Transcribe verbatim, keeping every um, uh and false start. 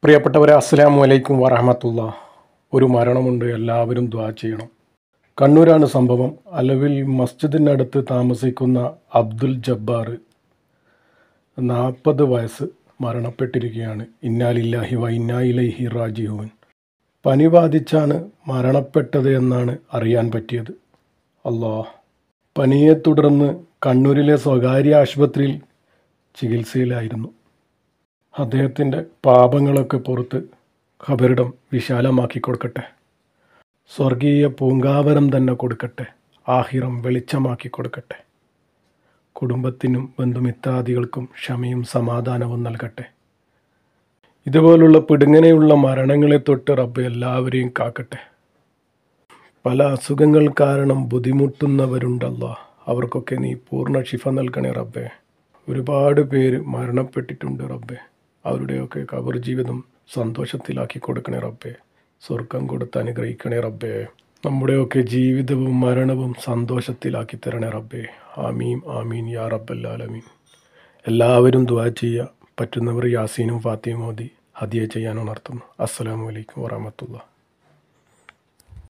പ്രിയപ്പെട്ടവരെ, അസ്സലാമു അലൈക്കും വറഹമത്തുള്ള. ഒരു മരണമുണ്ട്, എല്ലാവരും ദ്വാ ചെയ്യണം. കണ്ണൂരാണ് സംഭവം. അലവിൽ മസ്ജിദിനടുത്ത് താമസിക്കുന്ന അബ്ദുൽ ജബ്ബാർ, നാൽപ്പത് വയസ്സ്, മരണപ്പെട്ടിരിക്കുകയാണ്. ഇന്നാ ലില്ലാഹി വ ഇന്നാ ഇലൈഹി റാജിഊൻ. പനി ബാധിച്ചാണ് മരണപ്പെട്ടത് എന്നാണ് അറിയാൻ പറ്റിയത്. അല്ലാഹ്. പനിയെ തുടർന്ന് കണ്ണൂരിലെ സ്വകാര്യ ആശുപത്രിയിൽ ചികിത്സയിലായിരുന്നു. അദ്ദേഹത്തിൻ്റെ പാപങ്ങളൊക്കെ പുറത്ത് ഖബറിടം വിശാലമാക്കി കൊടുക്കട്ടെ. സ്വർഗീയ പൂങ്കാവനം തന്നെ കൊടുക്കട്ടെ. ആഹിറം വെളിച്ചമാക്കി കൊടുക്കട്ടെ. കുടുംബത്തിനും ബന്ധുമിത്രാദികൾക്കും ക്ഷമയും സമാധാനവും നൽകട്ടെ. ഇതുപോലുള്ള പിടുങ്ങനെയുള്ള മരണങ്ങളെ തൊട്ട് റബ്ബ് എല്ലാവരെയും കാക്കട്ടെ. പല അസുഖങ്ങൾ കാരണം ബുദ്ധിമുട്ടുന്നവരുണ്ടല്ലോ, അവർക്കൊക്കെ നീ പൂർണ്ണ ശിഫ നൽകണേ റബ്ബേ. ഒരുപാട് പേര് മരണപ്പെട്ടിട്ടുണ്ട് റബ്ബേ. അവരുടെയൊക്കെ ഖബർ ജീവിതം സന്തോഷത്തിലാക്കി കൊടുക്കണേ റബ്ബേ. സ്വർഗം കൊടുത്ത് അനുഗ്രഹിക്കണേ റബ്ബേ. നമ്മുടെയൊക്കെ ജീവിതവും മരണവും സന്തോഷത്തിലാക്കി തരണേ റബ്ബേ. ആമീൻ ആമീൻ യാ റബ്ബൽ ആലമീൻ. എല്ലാവരും ദുആ ചെയ്യുക. പറ്റുന്നവർ യാസീനും ഫാത്തിമയും ഓതി ഹദിയ ചെയ്യാൻ ഉണർത്തുന്നു. അസ്സലാമു അലൈക്കും വറഹ്മത്തുള്ളാഹി.